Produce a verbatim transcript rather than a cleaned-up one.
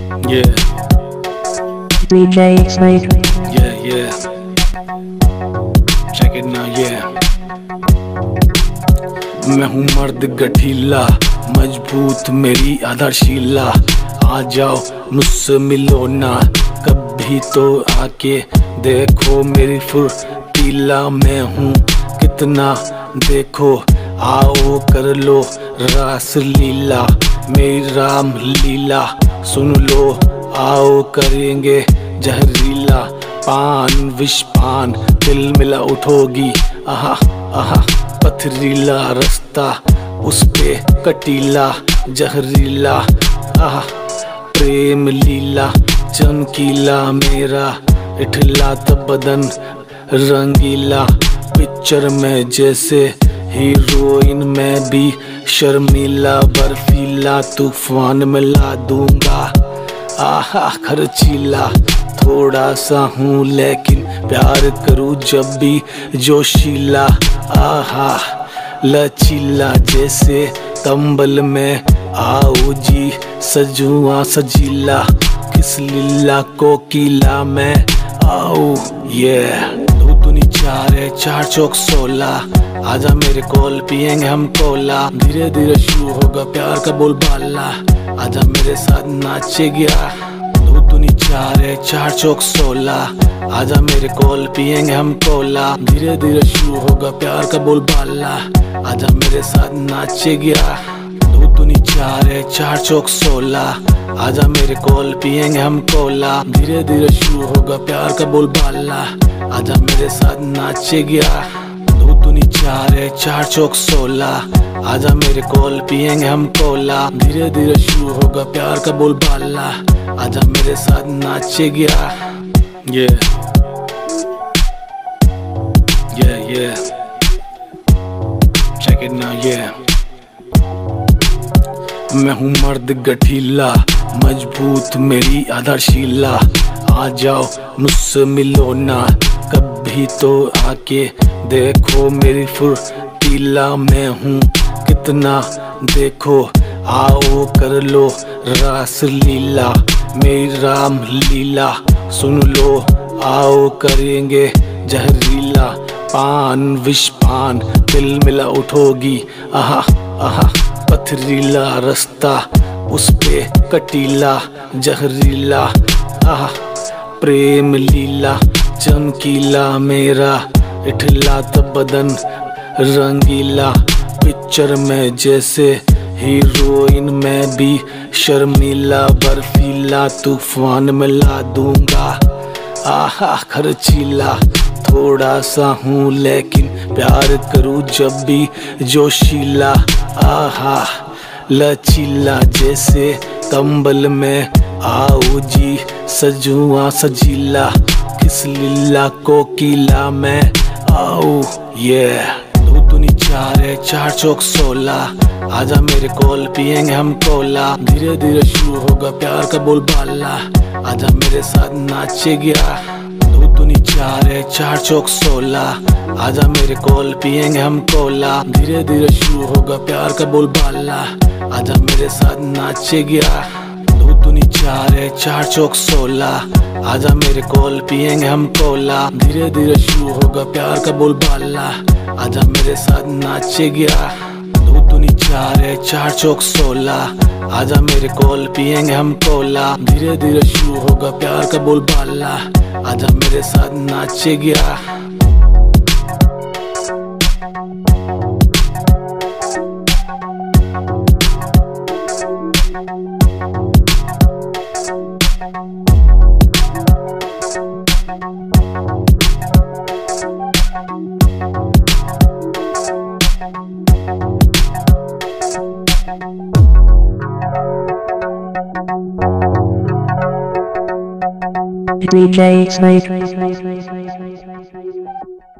Yeah. D J Snake. Yeah, yeah. Check it now, yeah. मैं हूँ मर्द गठीला, मजबूत मेरी आधारशिला। आ जाओ मुझसे मिलो ना, कभी तो आके देखो मेरी फुर्तीला। मैं हूँ कितना देखो, आओ कर लो रास लीला। मेरी राम लीला सुन लो, आओ करेंगे जहरीला। पान विषपान दिल मिला उठोगी, आहा आहा पथरीला रास्ता उस पे कटीला जहरीला। आहा प्रेम लीला चमकीला, मेरा इठला तब बदन रंगीला। पिक्चर में जैसे हीरोइन में भी शर्मीला। बर्फीला तूफान में ला दूंगा, आहा खर्चीला। थोड़ा सा हूँ लेकिन प्यार करूँ जब भी जोशीला। आहा लचीला जैसे कंबल में आओ जी सजुआ सजीला। किस लीला को कीला मैं आओ ये। दो दूनी चार है चार चौक सोलह, आजा मेरे कोल पिएंगे हम कोला। धीरे धीरे शुरू होगा प्यार का बोलबाला, आजा मेरे साथ नाचे गया। दो दूनी चार है चार चौक सोलह, आजा मेरे कोल पिएंगे हम कोला। धीरे धीरे शुरू होगा प्यार का बोलबाला, आजा मेरे साथ नाचे गया। दो दूनी चार है चार चौक सोलह, आजा मेरे कोल पिएंगे हम कोला। धीरे धीरे शुरू होगा प्यार का बोलबाला, आजा मेरे साथ नाचे गया। दो दूनी चार है चार चौक सोलह, आजा मेरे कोल पिएंगे हम कोला। धीरे धीरे शुरू होगा प्यार का बोलबाला, आजा मेरे साथ नाचे गया। Yeah. Yeah, yeah. Check it now, yeah. मैं हूँ मर्द गठीला, मजबूत मेरी आधारशिला। आ जाओ मुझसे मिलो ना, कभी तो आके देखो मेरी फुर्तीला। मैं हूँ कितना देखो, आओ कर लो रास लीला। मेरी राम लीला सुन लो, आओ करेंगे जहरीला। पान विषपान दिल मिला उठोगी, आहा आहा पथरीला रास्ता उस पे कटीला जहरीला। आहा प्रेम लीला चमकीला, मेरा इठला तब बदन रंगीला। पिक्चर में जैसे हीरोइन में भी शर्मीला। बर्फीला तूफान में ला दूंगा, आहा खर्चीला। थोड़ा सा हूँ लेकिन प्यार करूँ जब भी जोशीला। आहा लचीला जैसे कंबल में आओ जी सजुआ सजीला। किस लीला को कीला मैं आओ ये। दो दूनी चार है चार चौक सोलह, आजा मेरे कोल पिएंगे हम कोला। धीरे धीरे शुरू होगा प्यार का बोलबाला, आजा मेरे साथ नाचे गया। दो दूनी चार है चार चौक सोलह, आजा मेरे कोल पिएंगे हम कोला। धीरे धीरे शुरू होगा प्यार का बोलबाला, आजा मेरे साथ नाचे गया। दो दूनी चार है चार चौक सोलह, आजा मेरे कोल पिएंगे हम कोला। धीरे धीरे शुरू होगा प्यार का बोलबाला, आजा मेरे साथ नाचे गया। दो दूनी चार है चार चौक सोलह, आजा मेरे कोल पिएंगे हम कोला। धीरे धीरे शुरू होगा प्यार का बोलबाला, आजा मेरे साथ नाचे गया। D J Snake.